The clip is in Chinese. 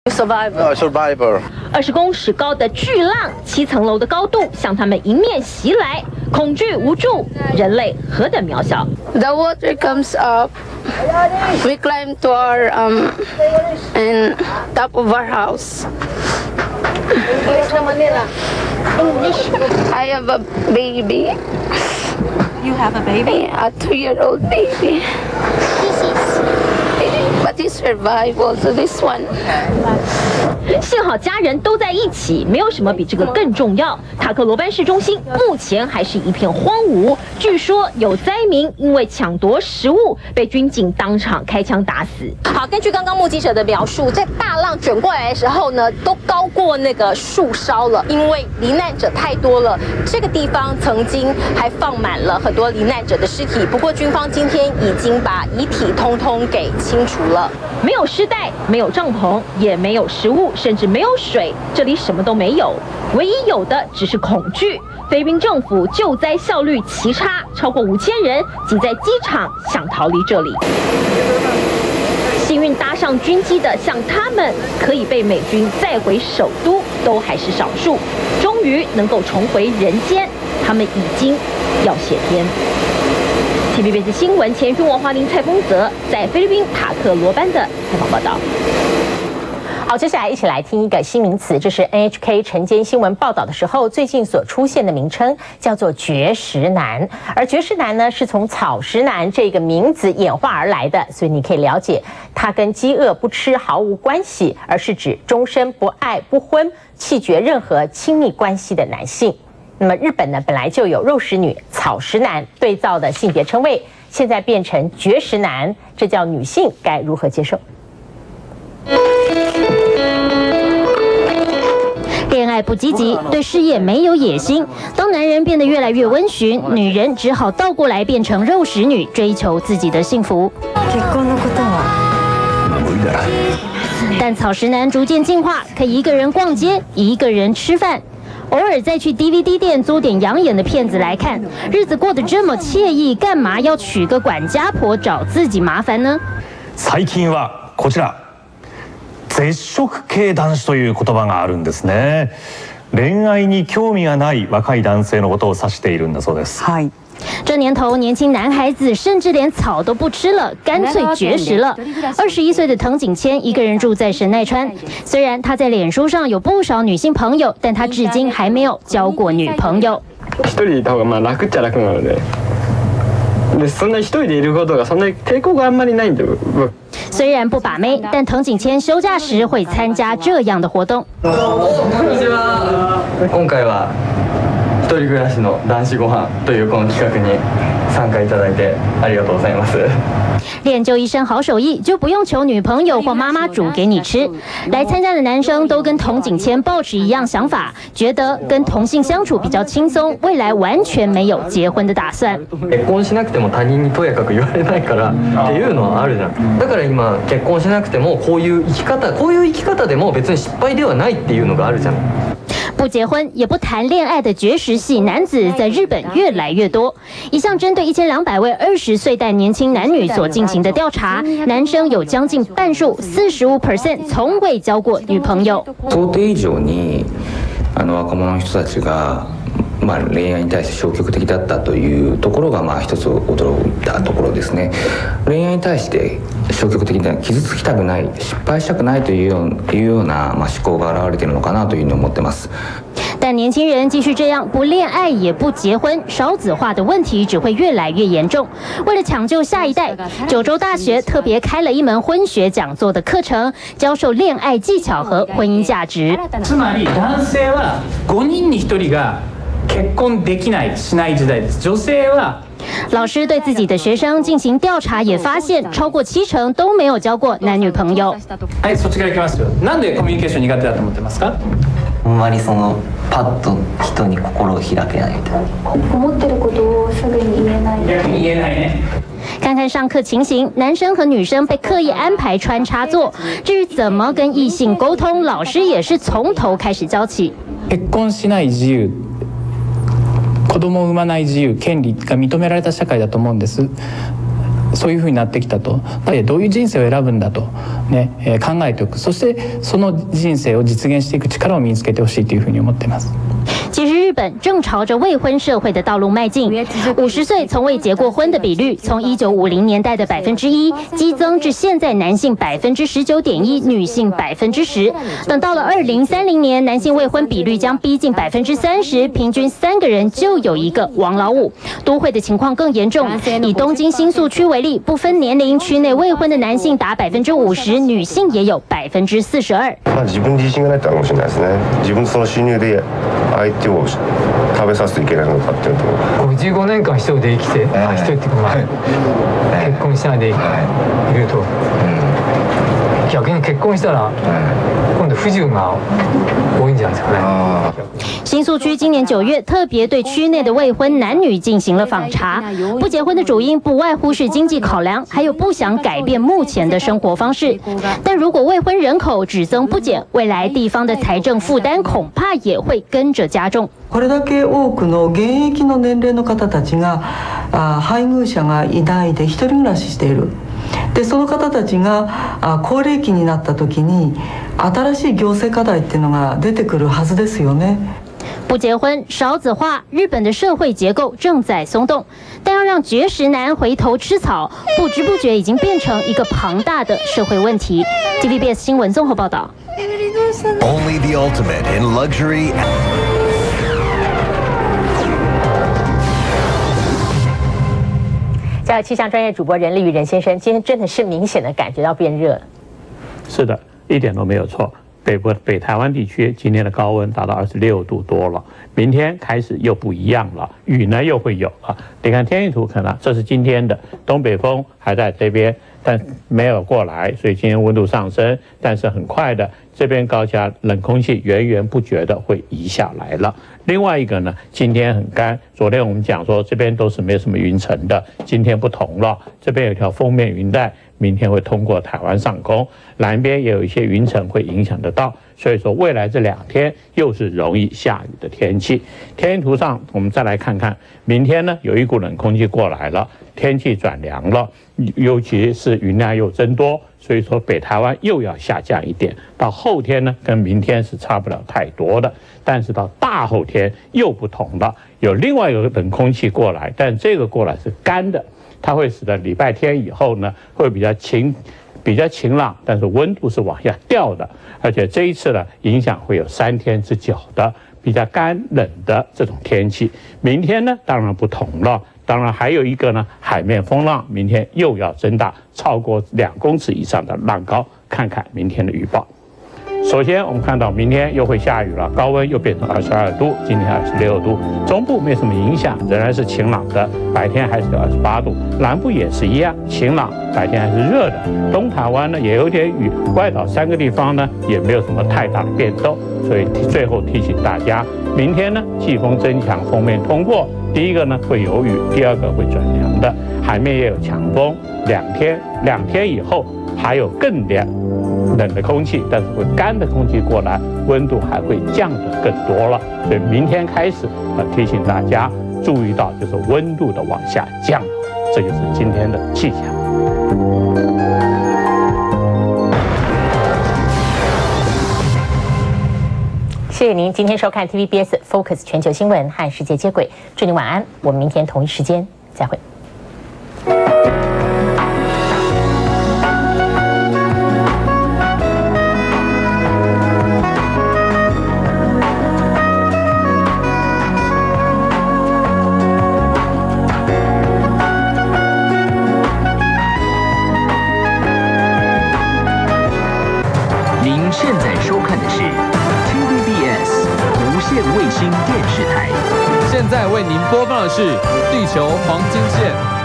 Survivor. Survivor. 20公尺高的巨浪，7层楼的高度向他们迎面袭来，恐惧无助，人类何等渺小。 The water comes up. We climb to our and top of our house. I have a baby. You have a baby? A 2-year-old baby. But he survived also this one. 幸好家人都在一起，没有什么比这个更重要。塔克罗班市中心目前还是一片荒芜，据说有灾民因为抢夺食物被军警当场开枪打死。好，根据刚刚目击者的描述，在大浪卷过来的时候呢，都高过那个树梢了，因为罹难者太多了。这个地方曾经还放满了很多罹难者的尸体，不过军方今天已经把遗体通通给清除了。没有尸袋，没有帐篷，也没有食物，甚至没有水，这里什么都没有，唯一有的只是恐惧。菲律宾政府救灾效率奇差，超过5000人挤在机场想逃离这里。幸运搭上军机的，像他们可以被美军载回首都，都还是少数。终于能够重回人间，他们已经要谢天。TVBS 新闻前军王华林、蔡丰泽在菲律宾塔克罗班的采访报道。好，接下来一起来听一个新名词，这是 NHK 晨间新闻报道的时候最近所出现的名称，叫做绝食男。而绝食男呢，是从草食男这个名字演化而来的，所以你可以了解，它跟饥饿不吃毫无关系，而是指终身不爱不婚、弃绝任何亲密关系的男性。那么日本呢，本来就有肉食女、草食男对照的性别称谓，现在变成绝食男，这叫女性该如何接受？恋爱不积极，对事业没有野心。当男人变得越来越温驯，女人只好倒过来变成肉食女，追求自己的幸福。但草食男逐渐进化，可以一个人逛街，一个人吃饭。偶尔再去 DVD 店租点养眼的片子来看，日子过得这么惬意，干嘛要娶个管家婆找自己麻烦呢？ 最近はこちら絶食系男子という言葉があるんですね。恋愛に興味がない若い男性のことを指しているんだそうです。はい。 这年头，年轻男孩子甚至连草都不吃了，干脆绝食了。21岁的藤井千一个人住在神奈川，虽然他在脸书上有不少女性朋友，但他至今还没有交过女朋友。 一人いた方が楽っちゃ楽なので、そんな一人でいることがそんなに抵抗があんまりないんで。 虽然不把妹，但藤井千休假时会参加这样的活动。 今回は一人暮らしの男子ご飯というこの企画に参加いただいてありがとうございます。 练就一身好手艺，就不用求女朋友或妈妈煮给你吃。来参加的男生都跟藤井千抱持一样想法，觉得跟同性相处比较轻松，未来完全没有结婚的打算。 結婚しなくても他人にとやかく言われないからっていうのはあるじゃん。だから今結婚しなくてもこういう生き方でも別に失敗ではないっていうのがあるじゃん。 不结婚也不谈恋爱的绝食系男子在日本越来越多。一项针对1200位20岁代年轻男女所进行的调查，男生有将近半数45%从未交过女朋友。 想定以上に若者の人たちが恋愛に対して消極的だったというところが一つ驚いたところですね。恋愛に対して消極的な傷つきたくない、失敗したくないというような思考が現れているのかなというふうに思ってます。 但年轻人继续这样不恋爱也不结婚，少子化的问题只会越来越严重。为了抢救下一代，九州大学特别开了一门婚学讲座的课程，教授恋爱技巧和婚姻价值。 つまり男性は5人に1人が結婚できないしない時代です。女性は老師对自己的学生進行調查，也發現超過70%都沒有交過男女朋友。 はい、そっちから行きますよ。なんでコミュニケーション苦手だと思ってますか？ あんまりパッと人に心を開けないみたいな。 思ってることをすぐに言えない。 逆に言えないね。 看看上課情形，男生和女生被刻意安排穿插座。至於怎麼跟異性溝通，老師也是從頭開始教起。 結婚しない自由、子供を産まない自由、権利が認められた社会だと思うんです。 そういうふうになってきたと。どういう人生を選ぶんだと、ね考えておく。そしてその人生を実現していく力を身につけてほしいというふうに思っています。 其实日本正朝着未婚社会的道路迈进，50岁从未结过婚的比率从1950年代的1%激增至现在男性19.1%，女性10%。等到了2030年，男性未婚比率将逼近30%，平均3个人就有一个王老五。都会的情况更严重，以东京新宿区为例，不分年龄，区内未婚的男性达50%，女性也有42%。 自分自身がないかもしれないですね。自分その収入で相手を食べさせていけないのかっていうと。 55年間一人で生きて、一人っていうか結婚しないでいると、逆に結婚したら今度不自由が多いんじゃないですかね。 新宿区今年9月特别对区内的未婚男女进行了访查，不结婚的主因不外乎是经济考量，还有不想改变目前的生活方式。但如果未婚人口只增不减，未来地方的财政负担恐怕也会跟着加重。 これだけ多くの現役の年齢の方たちが配偶者がいないで一人暮らししている。でその方たちが高齢期になった時に新しい行政課題っていうのが出てくるはずですよね。 不结婚、少子化，日本的社会结构正在松动，但要让绝食男回头吃草，不知不觉已经变成一个庞大的社会问题。TVBS 新闻综合报道。 Only the ultimate in luxury. 加入气象专业主播任立宇任先生，今天真的是明显的感觉到变热了。 是的，一点都没有错。北台湾地区今天的高温达到26度多了，明天开始又不一样了，雨呢又会有了。你看天气图，看到这是今天的东北风还在这边，但没有过来，所以今天温度上升，但是很快的这边高压冷空气源源不绝的会移下来了。另外一个呢，今天很干，昨天我们讲说这边都是没有什么云层的，今天不同了，这边有一条锋面云带，明天会通过台湾上空，南边也有一些云层会影响得到，所以说未来这2天又是容易下雨的天气。天气图上我们再来看看，明天呢有一股冷空气过来了，天气转凉了，尤其是云量又增多，所以说北台湾又要下降一点。到后天呢跟明天是差不了太多的，但是到大后天又不同了，有另外一个冷空气过来，但这个过来是干的，它会使得礼拜天以后呢会比较晴朗，但是温度是往下掉的，而且这一次呢影响会有3天之久的比较干冷的这种天气。明天呢当然不同了，当然还有一个呢海面风浪明天又要增大，超过2公尺以上的浪高。看看明天的预报。首先我们看到明天又会下雨了，高温又变成22度，今天26度，中部没什么影响，仍然是晴朗的，白天还是有28度，南部也是一样晴朗，白天还是热的，东台湾呢也有点雨，外岛3个地方呢也没有什么太大的变动，所以最后提醒大家，明天呢季风增强，锋面通过，第一个呢会有雨，第二个会转凉的，海面也有强风，2天以后还有更冷的空气，但是会干的空气过来，温度还会降得更多了。所以明天开始提醒大家注意到就是温度的往下降，这就是今天的气象。 谢谢您今天收看 TVBS Focus 全球新闻和世界接轨，祝您晚安，我们明天同一时间再会。 现在收看的是 TVBS 无线卫星电视台。 现在为您播放的是地球黄金线。